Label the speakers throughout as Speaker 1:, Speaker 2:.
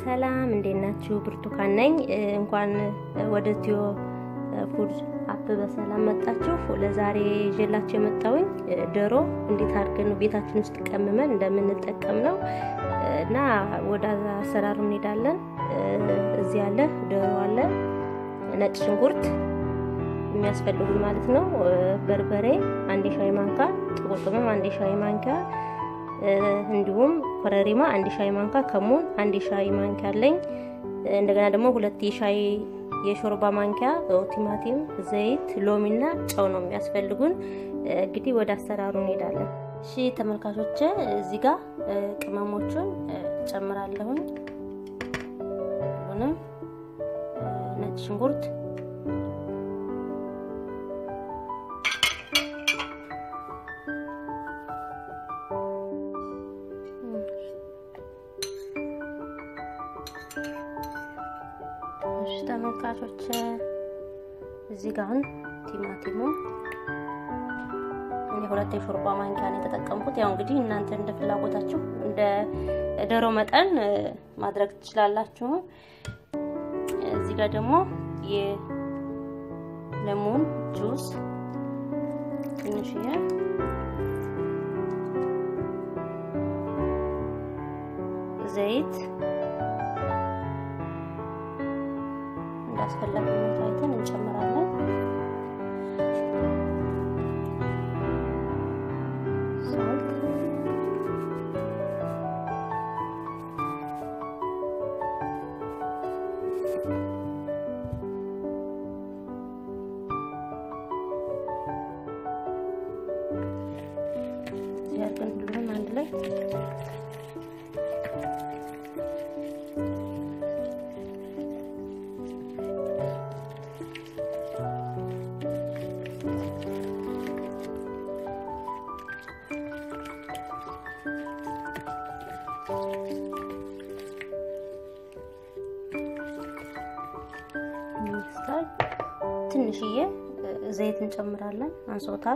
Speaker 1: ሰላም እንዴት ናችሁ? ብርቱካን ነኝ። እንኳን ወደ ቲዮ ፉድ አፕ በሰላም መጣችሁ። ለዛሬ ይዤላችሁ የመጣሁኝ ዶሮ እንዴት አድርገን ቤታችን ውስጥ ቀመመን እንደምንጠቀም ነው እና ወደ አሰራሩ እንሄዳለን። እዚህ ያለ ዶሮ አለ፣ ነጭ ሽንኩርት የሚያስፈልጉ ማለት ነው፣ በርበሬ 1 ሻይ ማንኪያ፣ ጥቁር ቅመም 1 ሻይ ማንኪያ፣ እንዲሁም ኮረሪማ 1 ሻይ ማንኪያ፣ ከሙን 1 ሻይ ማንኪያ አለኝ። እንደገና ደግሞ 2 ሻይ የሾርባ ማንኪያ ቲማቲም፣ ዘይት፣ ሎሚና ጨው ነው የሚያስፈልጉን። እንግዲህ ወደ አሰራሩ እንሄዳለን። እሺ ተመልካቾቼ፣ እዚህ ጋር ቅመሞቹን ጨምራለሁኝ። ሁሉንም ነጭ ሽንኩርት፣ ተመልካቾች እዚህ ጋር ቲማቲሙ እኔ 2 የሾርባ ማንኪያ ነው የተጠቀምኩት። ያው እንግዲህ እናንተ እንደ ፍላጎታችሁ እንደ ዶሮ መጠን ማድረግ ትችላላችሁ። እዚህ ጋር ደግሞ የሌሞን ጁስ ትንሽዬ፣ ዘይት አስፈላጊነቱ አይተን እንጨምራለን። ሳልት፣ ያርገን ሁሉንም አንድ ላይ ትንሽዬ ዘይት እንጨምራለን። አንሶታል።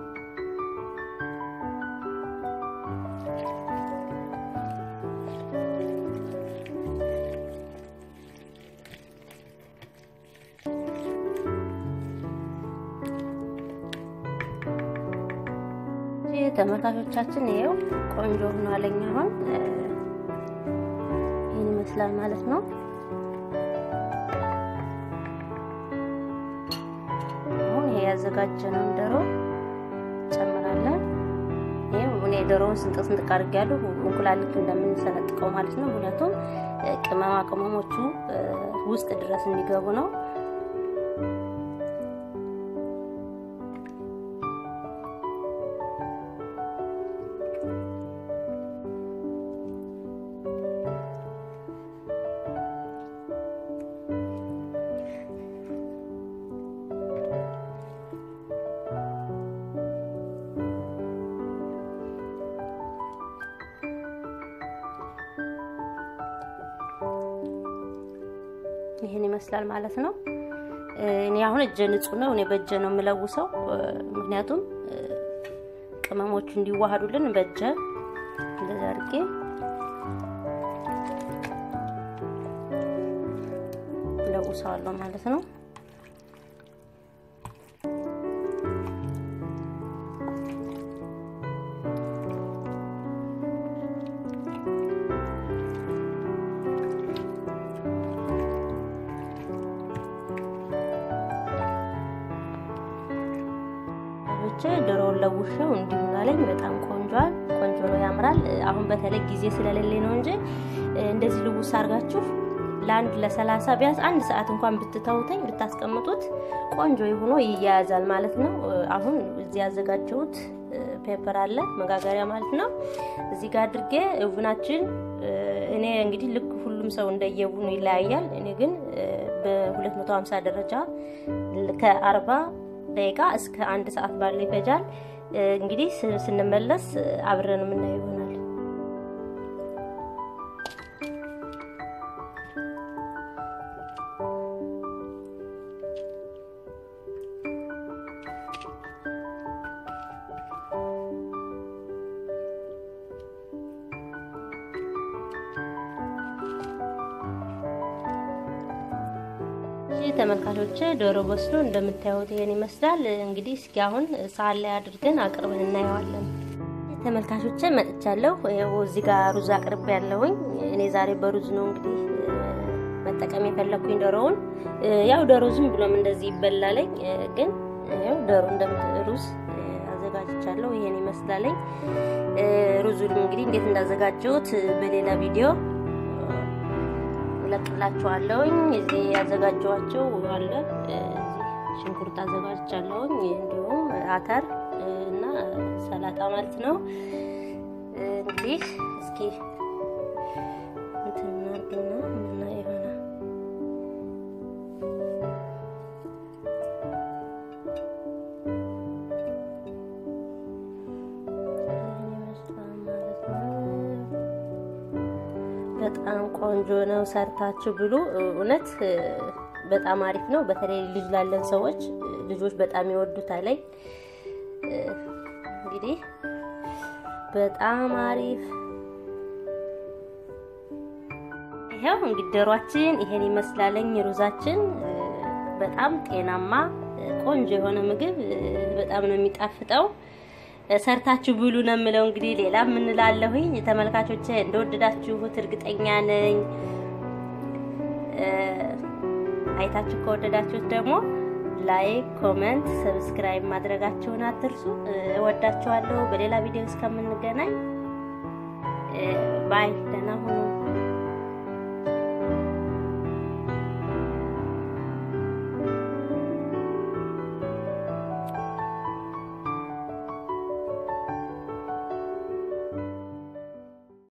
Speaker 1: ተመልካቾቻችን ይሄው ቆንጆ ሆኗል። አሁን ይሄን ይመስላል ማለት ነው። ያዘጋጀነው ዶሮ ጨምራለን። ይሄው እኔ ዶሮውን ስንጥቅ አድርጌያለሁ፣ እንቁላል ልክ እንደምንሰነጥቀው ማለት ነው። ምክንያቱም ቅመማ ቅመሞቹ ውስጥ ድረስ እንዲገቡ ነው። ይሄን ይመስላል ማለት ነው። እኔ አሁን እጄ ንጹህ ነው። እኔ በእጄ ነው የምለውሰው፣ ምክንያቱም ቅመሞቹ እንዲዋሃዱልን በእጄ እንደዛ አድርጌ ለውሰዋለሁ ማለት ነው። ዶሮውን ለውሼው እንዲሁ ማለት በጣም ቆንጆ ነው፣ ያምራል። አሁን በተለይ ጊዜ ስለሌለኝ ነው እንጂ እንደዚህ ልውስ አርጋችሁ ለ30 ቢያንስ 1 ሰዓት እንኳን ብትተውተኝ ብታስቀምጡት ቆንጆ ሆኖ ይያያዛል ማለት ነው። አሁን እዚህ ያዘጋጀሁት ፔፐር አለ፣ መጋገሪያ ማለት ነው። እዚህ ጋር አድርጌ ኦቭናችን እኔ እንግዲህ ልክ ሁሉም ሰው እንደየቡኑ ይለያያል። እኔ ግን በ250 ደረጃ ከ40 ደቂቃ እስከ 1 ሰዓት ባለው ይፈጃል። እንግዲህ ስንመለስ አብረን የምናየው ይሆናል። ተመልካቾቼ ዶሮ በስሎ እንደምታዩት ይሄን ይመስላል። እንግዲህ እስኪ አሁን ሳህን ላይ አድርገን አቅርበን እናየዋለን። ተመልካቾቼ መጥቻለሁ። እዚህ ጋር ሩዝ አቅርቤያለሁኝ። እኔ ዛሬ በሩዝ ነው እንግዲህ መጠቀም የፈለኩኝ ዶሮውን። ያው ዶሮ ዝም ብሎም እንደዚህ ይበላልኝ፣ ግን ያው ዶሮ ሩዝ አዘጋጅቻለሁ። ይሄን ይመስላልኝ። ሩዙን እንግዲህ እንዴት እንዳዘጋጀሁት በሌላ ቪዲዮ ለቅላችኋለሁኝ። እዚህ ያዘጋጀኋቸው አለ። እዚህ ሽንኩርት አዘጋጅቻለሁኝ፣ እንዲሁም አተር እና ሰላጣ ማለት ነው። እንግዲህ እስኪ እንትናና እና ይሆና በጣም ቆንጆ ነው። ሰርታችሁ ብሉ። እውነት በጣም አሪፍ ነው። በተለይ ልጅ ላለን ሰዎች ልጆች በጣም ይወዱታል። እንግዲህ በጣም አሪፍ ይሄው እንግዲህ ዶሮአችን ይሄን ይመስላልኝ። ሩዛችን በጣም ጤናማ ቆንጆ የሆነ ምግብ በጣም ነው የሚጣፍጠው። ሰርታችሁ ብሉ ነው የምለው። እንግዲህ ሌላ ምን እላለሁኝ? ተመልካቾቼ እንደወደዳችሁት እርግጠኛ ነኝ። አይታችሁ ከወደዳችሁት ደግሞ ላይክ፣ ኮሜንት፣ ሰብስክራይብ ማድረጋችሁን አትርሱ። እወዳችኋለሁ። በሌላ ቪዲዮ እስከምንገናኝ ባይ፣ ደህና ሁኑ።